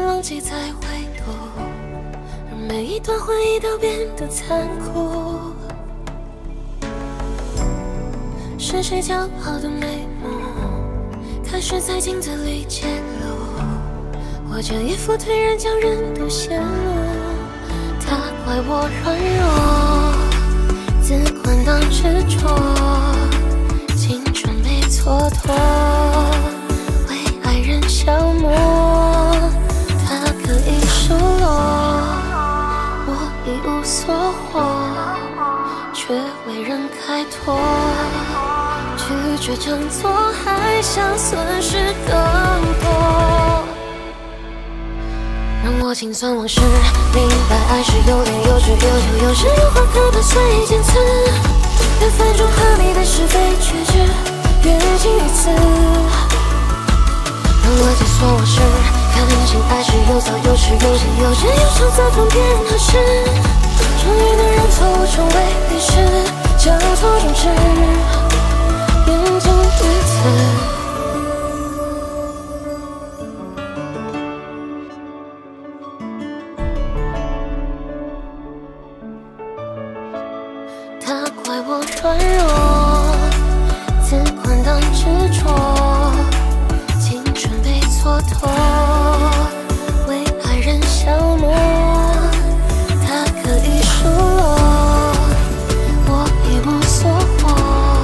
浪迹在回头，让每一段回忆都变得残酷。是谁骄傲的美梦，开始在镜子里揭露，我这一副颓然将人都陷入。他怪我软弱，自宽当执着，青春被蹉跎，为爱人消磨。他可以数落，我一无所获，却为人开脱。拒绝挣脱，还想损失更多。让我清算往事，明白爱是有恋有知有酒有诗有花可怕随意见词。缘分中和你的是非曲直，缘尽于此。让我解锁往事，看清爱是有早有迟有浅有深有长则分辨何时。终于能让错误成为历史，将错终止。缘尽于此，他怪我软弱，自宽当执着，青春被蹉跎，为爱人消磨。他可以数落，我一无所获。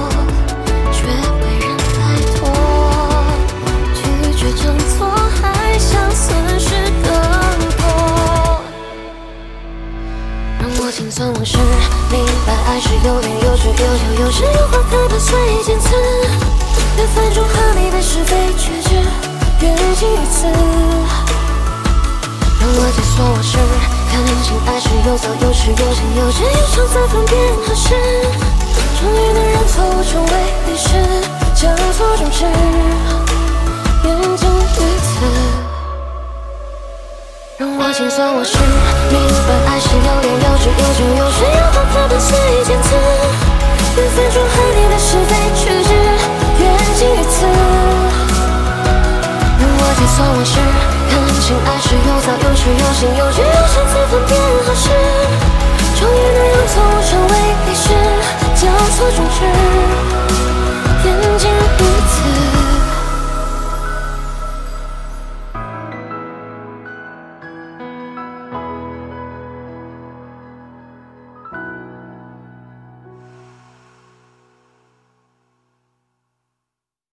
挣脱，还想损失更多。让我清算往事，明白爱是有恋有知有酒有诗有花可怕随意见词。缘分中和你的是非曲直，缘尽于此。让我解锁往事，看清爱是有早有迟有浅有深有长则分辨何时。终于能让错误成为历史，将错终止。缘尽于此，让我清算往事，明白爱是有恋有知有酒有诗有花可怕随意见词。缘分中和你的是非曲直，缘尽于此。让我解锁往事，看清爱是有早有迟有浅有知有长则分辨何时。终于能